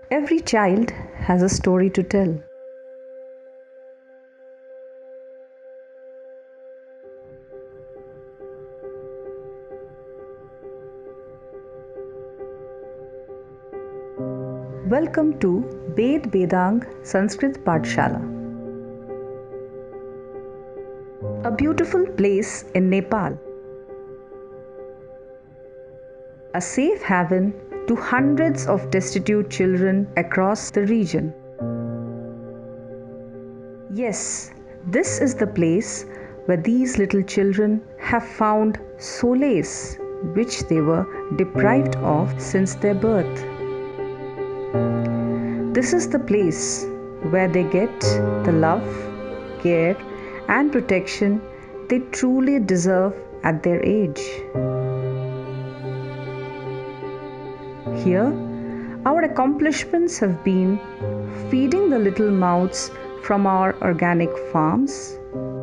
Every child has a story to tell. Welcome to Ved Vedang Sanskrit Patshala, a beautiful place in Nepal, a safe haven to hundreds of destitute children across the region. Yes, this is the place where these little children have found solace which they were deprived of since their birth. This is the place where they get the love, care, and protection they truly deserve at their age. Here, our accomplishments have been feeding the little mouths from our organic farms,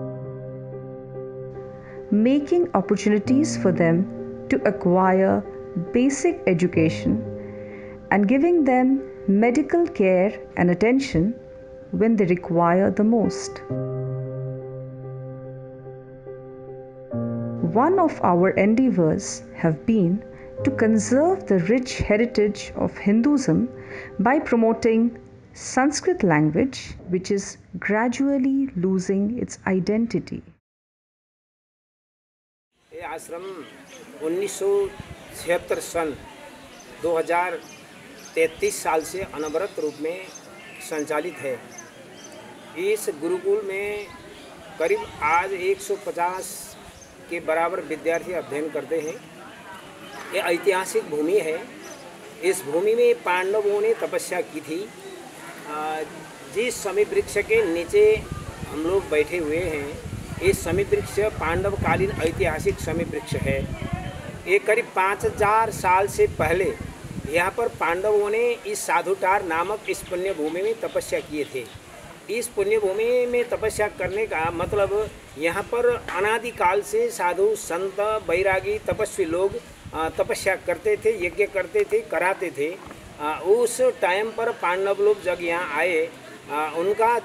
making opportunities for them to acquire basic education, and giving them medical care and attention when they require the most. One of our endeavors have been to conserve the rich heritage of Hinduism by promoting Sanskrit language, which is gradually losing its identity. ये आश्रम 1976 सन 2033 साल से अनवरत रूप में संचालित है। इस गुरुकुल में करीब आज 150 के बराबर विद्यार्थी अध्ययन करते हैं। ये ऐतिहासिक भूमि है। इस भूमि में पांडवों ने तपस्या की थी। जिस समी वृक्ष के नीचे हम लोग बैठे हुए हैं, ये समी वृक्ष पांडवकालीन ऐतिहासिक समी वृक्ष है। ये करीब 5000 साल से पहले यहाँ पर पांडवों ने इस साधुटार नामक इस पुण्य भूमि में तपस्या किए थे। इस पुण्य भूमि में तपस्या करने का मतलब यहाँ पर अनादिकाल से साधु संत बैरागी तपस्वी लोग तपस्या करते थे, यज्ञ करते थे, कराते थे। उस टाइम पर पांडव लोग जब यहाँ आए, उनका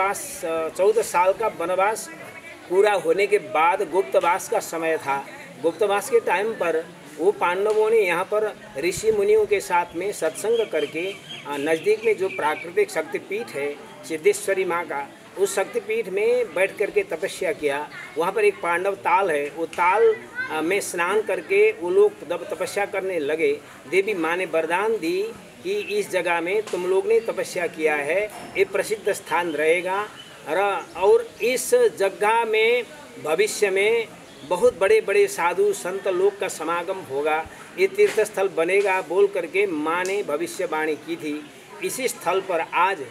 14 साल का वनवास पूरा होने के बाद गुप्तवास का समय था। गुप्तवास के टाइम पर वो पांडवों ने यहाँ पर ऋषि मुनियों के साथ में सत्संग करके नज़दीक में जो प्राकृतिक शक्तिपीठ है सिद्धेश्वरी माँ का, उस शक्तिपीठ में बैठ करके तपस्या किया। वहाँ पर एक पांडव ताल है, वो ताल में स्नान करके वो लोग जब तपस्या करने लगे, देवी माँ ने वरदान दी कि इस जगह में तुम लोग ने तपस्या किया है, ये प्रसिद्ध स्थान रहेगा और इस जगह में भविष्य में बहुत बड़े बड़े साधु संत लोग का समागम होगा, ये तीर्थ स्थल बनेगा बोल करके माँ ने भविष्यवाणी की थी। इसी स्थल पर आज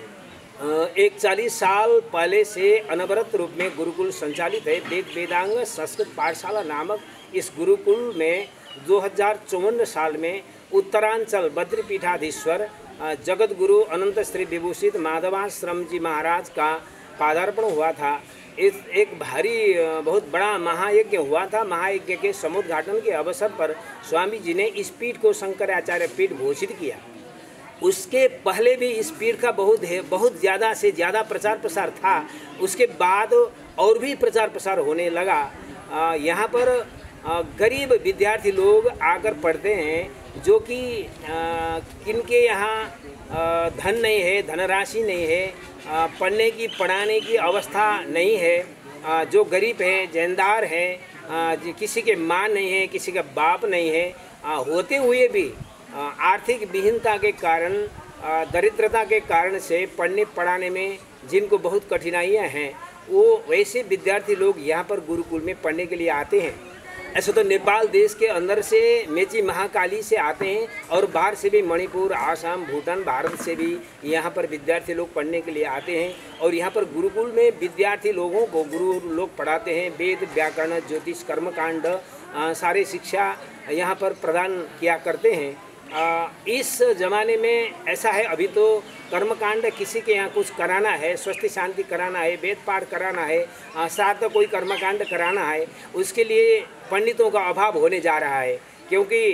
41 साल पहले से अनवरत रूप में गुरुकुल संचालित है। वेद वेदांग संस्कृत पाठशाला नामक इस गुरुकुल में 2054 साल में उत्तरांचल बद्रीपीठाधीश्वर जगत गुरु अनंत श्री विभूषित माधवाश्रम जी महाराज का पादार्पण हुआ था। इस एक भारी बहुत बड़ा महायज्ञ हुआ था। महायज्ञ के समुद्घाटन के अवसर पर स्वामी जी ने इस पीठ को शंकराचार्य पीठ घोषित किया। उसके पहले भी इस पीठ का बहुत ज़्यादा से ज़्यादा प्रचार प्रसार था। उसके बाद और भी प्रचार प्रसार होने लगा। यहाँ पर गरीब विद्यार्थी लोग आकर पढ़ते हैं, जो कि किनके यहाँ धन नहीं है, धनराशि नहीं है, पढ़ने की पढ़ाने की अवस्था नहीं है, जो गरीब है, जैनदार है, किसी के माँ नहीं है, किसी का बाप नहीं है, होते हुए भी आर्थिक विहीनता के कारण, दरिद्रता के कारण से पढ़ने पढ़ाने में जिनको बहुत कठिनाइयाँ हैं, वो वैसे विद्यार्थी लोग यहाँ पर गुरुकुल में पढ़ने के लिए आते हैं। ऐसे तो नेपाल देश के अंदर से मेची महाकाली से आते हैं और बाहर से भी मणिपुर, आसाम, भूटान, भारत से भी यहाँ पर विद्यार्थी लोग पढ़ने के लिए आते हैं। और यहाँ पर गुरुकुल में विद्यार्थी लोगों को गुरु लोग पढ़ाते हैं। वेद, व्याकरण, ज्योतिष, कर्मकांड सारे शिक्षा यहाँ पर प्रदान किया करते हैं। इस ज़माने में ऐसा है, अभी तो कर्मकांड किसी के यहाँ कुछ कराना है, स्वस्ति शांति कराना है, वेद पाठ कराना है, साथ कोई कर्मकांड कराना है, उसके लिए पंडितों का अभाव होने जा रहा है। क्योंकि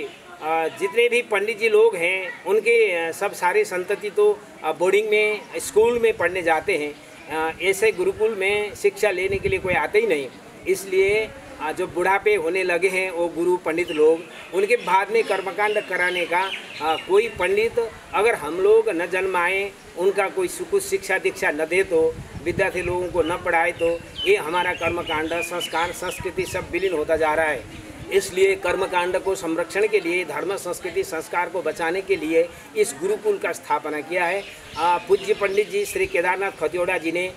जितने भी पंडित जी लोग हैं उनके सब सारे संतति तो बोर्डिंग में स्कूल में पढ़ने जाते हैं। ऐसे गुरुकुल में शिक्षा लेने के लिए कोई आते ही नहीं। इसलिए जो बुढ़ापे होने लगे हैं वो गुरु पंडित लोग, उनके बाद में कर्मकांड कराने का कोई पंडित अगर हम लोग न जन्माएं, उनका कोई कुछ शिक्षा दीक्षा न दे तो, विद्यार्थी लोगों को न पढ़ाए तो ये हमारा कर्मकांड, संस्कार, संस्कृति सब विलीन होता जा रहा है। इसलिए कर्मकांड को संरक्षण के लिए, धर्म संस्कृति संस्कार को बचाने के लिए इस गुरुकुल का स्थापना किया है। पूज्य पंडित जी श्री केदारनाथ खतिवड़ा जी ने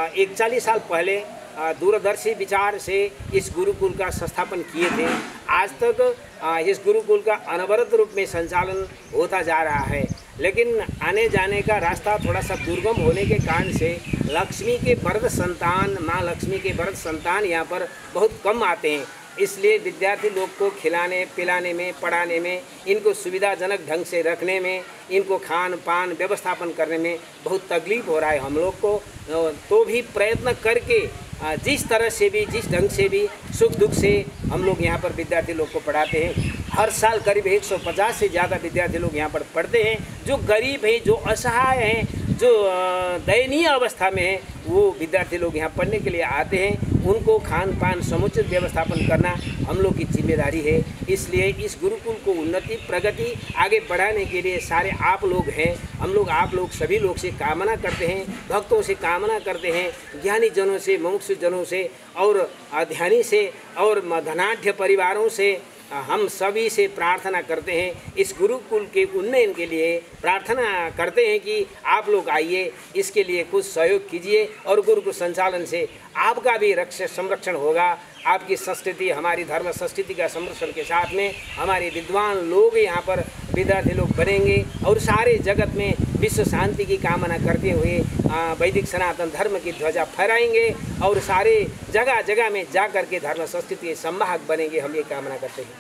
41 साल पहले दूरदर्शी विचार से इस गुरुकुल का संस्थापन किए थे। आज तक इस गुरुकुल का अनवरत रूप में संचालन होता जा रहा है, लेकिन आने जाने का रास्ता थोड़ा सा दुर्गम होने के कारण से लक्ष्मी के वरद संतान, माँ लक्ष्मी के वरद संतान यहाँ पर बहुत कम आते हैं। इसलिए विद्यार्थी लोग को खिलाने पिलाने में, पढ़ाने में, इनको सुविधाजनक ढंग से रखने में, इनको खान पान व्यवस्थापन करने में बहुत तकलीफ हो रहा है हम लोग को। तो भी प्रयत्न करके जिस तरह से भी, जिस ढंग से भी, सुख दुख से हम लोग यहाँ पर विद्यार्थी लोग को पढ़ाते हैं। हर साल करीब 150 से ज़्यादा विद्यार्थी लोग यहाँ पर पढ़ते हैं। जो गरीब हैं, जो असहाय हैं, जो दयनीय अवस्था में हैं, वो विद्यार्थी लोग यहाँ पढ़ने के लिए आते हैं। उनको खान पान समुचित व्यवस्थापन करना हम लोग की जिम्मेदारी है। इसलिए इस गुरुकुल को उन्नति, प्रगति आगे बढ़ाने के लिए सारे आप लोग हैं। हम लोग आप लोग सभी लोग से कामना करते हैं, भक्तों से कामना करते हैं, ज्ञानी जनों से, मुमुक्षु जनों से और ध्यानी से और धनाढ्य परिवारों से हम सभी से प्रार्थना करते हैं। इस गुरुकुल के उन्नयन के लिए प्रार्थना करते हैं कि आप लोग आइए, इसके लिए कुछ सहयोग कीजिए और गुरुकुल संचालन से आपका भी संरक्षण होगा। आपकी संस्कृति, हमारी धर्म संस्कृति का संरक्षण के साथ में हमारे विद्वान लोग यहाँ पर विद्यार्थी लोग बनेंगे और सारे जगत में विश्व शांति की कामना करते हुए वैदिक सनातन धर्म की ध्वजा फहराएंगे और सारे जगह जगह में जा कर के धर्म संस्कृति के संवाहक बनेंगे। हम ये कामना करते हैं।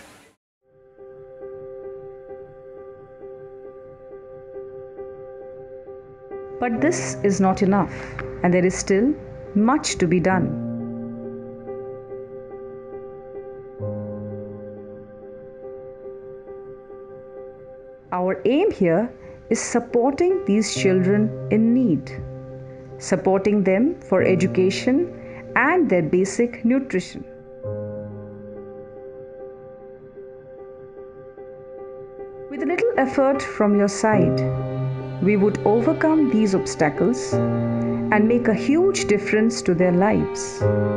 But this is not enough, and there is still much to be done. Our aim here is supporting these children in need, supporting them for education and their basic nutrition. With a little effort from your side, we would overcome these obstacles and make a huge difference to their lives.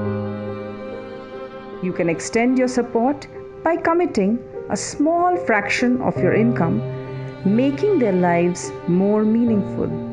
You can extend your support by committing a small fraction of your income, making their lives more meaningful.